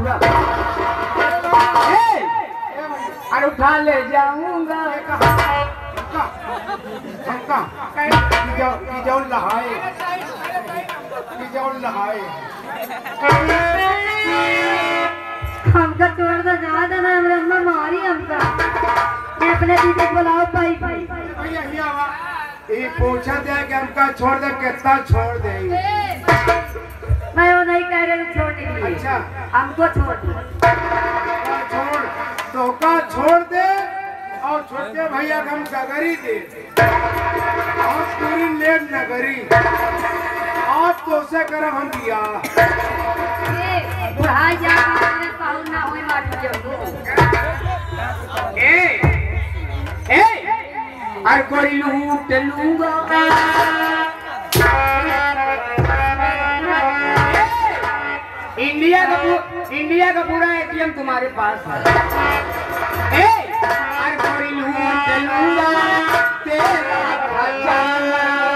पूरा। अरे उठा ले जाऊंगा हमका छोड़ दो जा दो ना ब्रह्मा मारी हमका। मैं अपने दीदी को बुलाओ भाई ये पूछा था कि हमका छोड़ दे कितना छोड़ देंगे। मैं वो नहीं कह रही छोड़ने के लिए। अच्छा हमको छोड़ दो। छोड़ तो का छोड़ दे और छोटे भैया का हम गगरी दे और पूरी लेट नगरी आप तो उसे कर हम दिया बुढ़ाई जा पाऊ ना होई मार जो अरे कोई लूट लूंगा इंडिया का पूरा एटीएम तुम्हारे पास है। अरे कोई लूट लूंगा तेरा खजाना।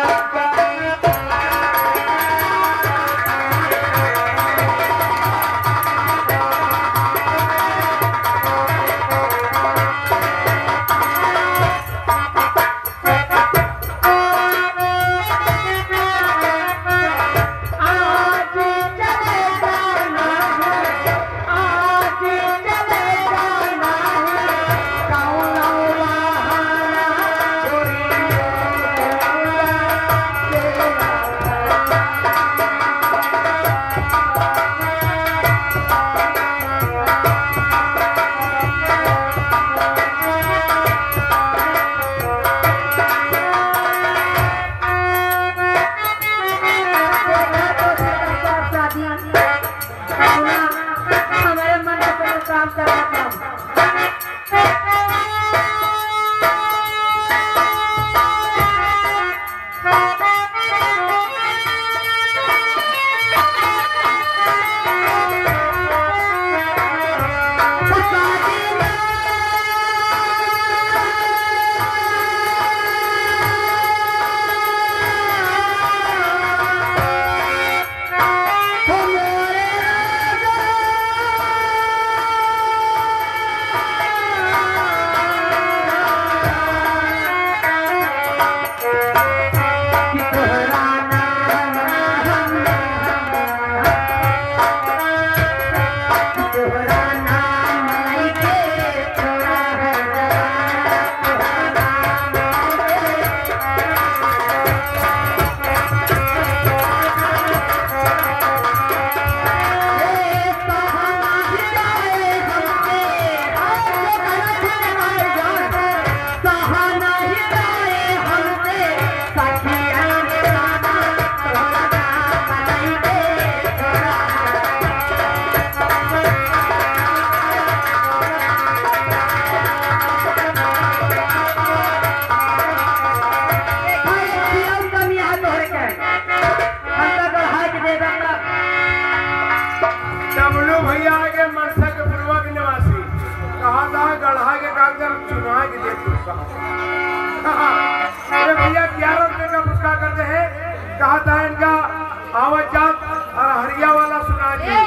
अरे भैया 11 रुपए का पुरस्कार करते हैं। कहा था इनका आवाज और हरिया वाला सुना दी।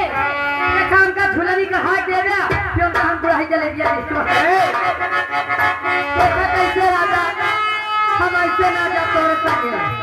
काम का झुलनी का हाथ दे दिया क्यों हम बुढ़ाई चले गया कैसे राजा हम ऐसे ना जा तोड़ सके।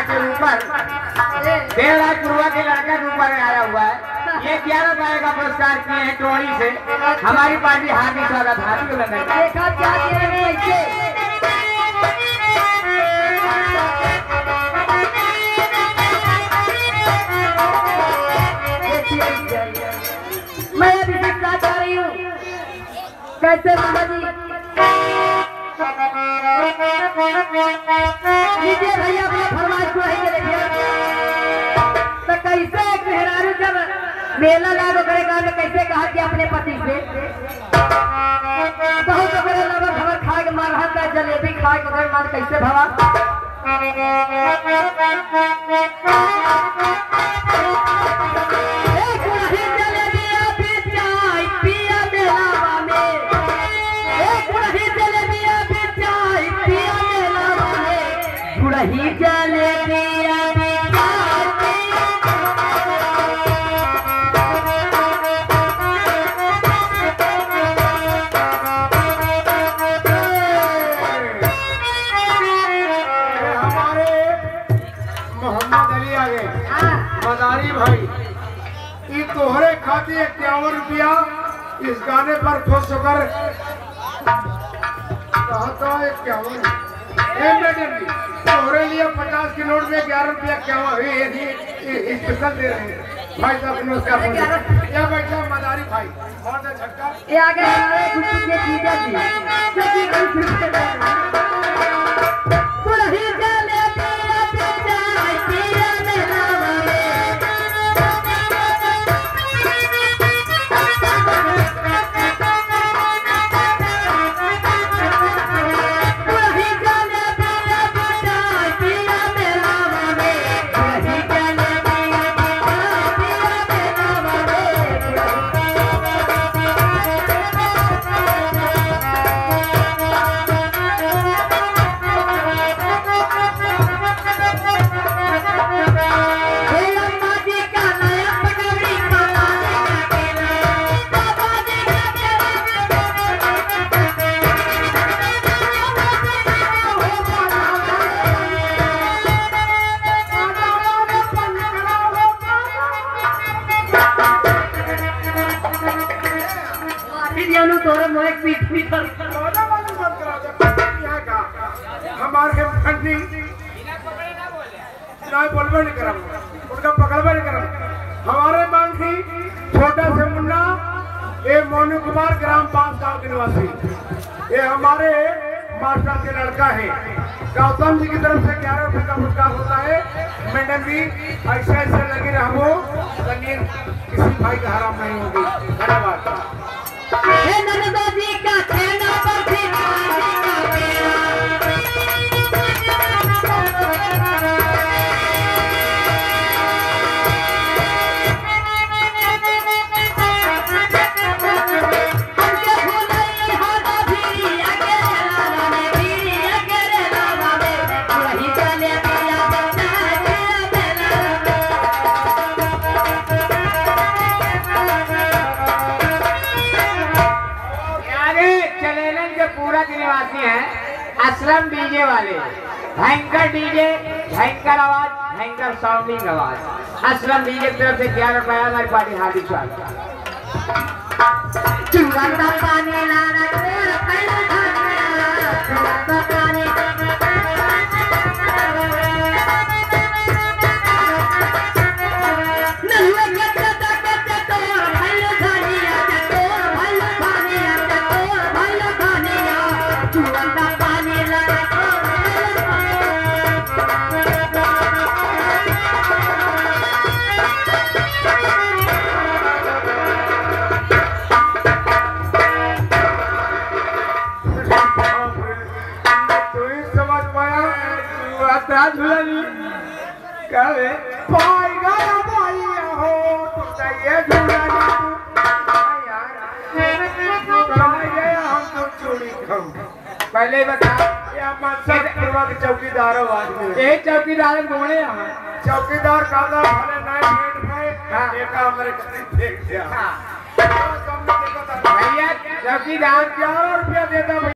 के ऊपर 1.5 लाख रुपया के लड़का के ऊपर आया हुआ है। ये 11 रुपए का पुरस्कार किए हैं टोली से। हमारी पार्टी हार्दिक स्वागत हार्दिक अभिनंदन। देखा क्या दे रहे हैं कैसे मैं अभी दिखा जा रही हूँ कैसे बाबा जी लीजिए भैया अपना फरमाइश को ही देखिए तो कैसे एक मेहरारू जब मेला लागो करेगा तो कैसे कहा कि अपने पति से बहुत बड़े लगभग खबर खाए के मार हाथ का जलेबी खाए के घर मार कैसे भवा ही चले दिया हमारे मोहम्मद अली आ गए मदारी भाई ये तोहरे खाते 51 रुपया इस गाने पर खुश होकर कहा था 51 मैडम जी तोहरे लिए 50 के नोट में 11 रुपया क्या स्पेशल दे रहे हैं भाई साहब नमस्कार या बैठा मदारी भाई बहुत झटका ये आगे हमारे गुड्डू के जीजा जी जो कि पुरही चले पिया पिचाई पिया मेला वाले पुरही चले पिया पिचाई पिया मेला वाले पुरही चले पिया तोरे मोहे पीठ पीठ हमारे फंडी ना बोलबे नहीं करम उनका पकड़बे नहीं करम हमारे मांग थी छोटा से मुन्ना ये मोनू कुमार ग्राम 5 गांव के निवासी ये हमारे मास्टर के लड़का है गौतम जी की तरफ से 11 रुपए का पुरस्कार होता है मैडम जी ऐसे ऐसे लगे रहो किसी भाई का हराम नहीं होगी धन्यवाद हे नंदा जी का खेना पर थी निवासी हैं असलम डीजे वाले भयंकर डीजे भयंकर आवाज भयंकर साउंडिंग आवाज असलम डीजे की तरफ से 11 रुपया हमारी पार्टी हार्दिक स्वागत पानी लाना पहले बता चौकीदार चौकीदार घूमे चौकीदार का भैया चौकीदार 11 रुपया देता